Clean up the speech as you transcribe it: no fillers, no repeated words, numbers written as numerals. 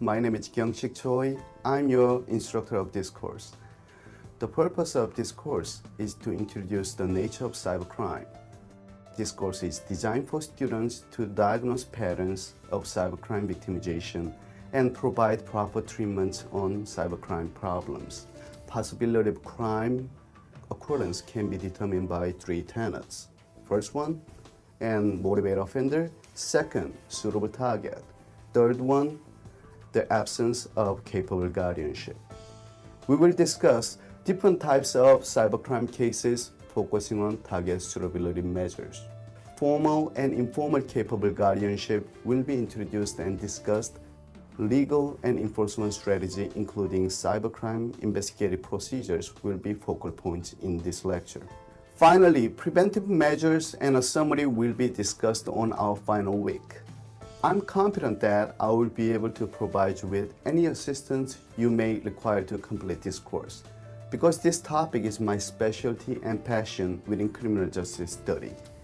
my name is Kyung-Sik Choi. I'm your instructor of this course. The purpose of this course is to introduce the nature of cybercrime. This course is designed for students to diagnose patterns of cybercrime victimization and provide proper treatment on cybercrime problems. Possibility of crime occurrence can be determined by three tenets. First one, and motivate offender. Second, suitable target. Third one, the absence of capable guardianship. We will discuss different types of cybercrime cases focusing on target suitability measures. Formal and informal capable guardianship will be introduced and discussed. Legal and enforcement strategy, including cybercrime investigative procedures, will be focal points in this lecture. Finally, preventive measures and a summary will be discussed on our final week. I'm confident that I will be able to provide you with any assistance you may require to complete this course, because this topic is my specialty and passion within criminal justice study.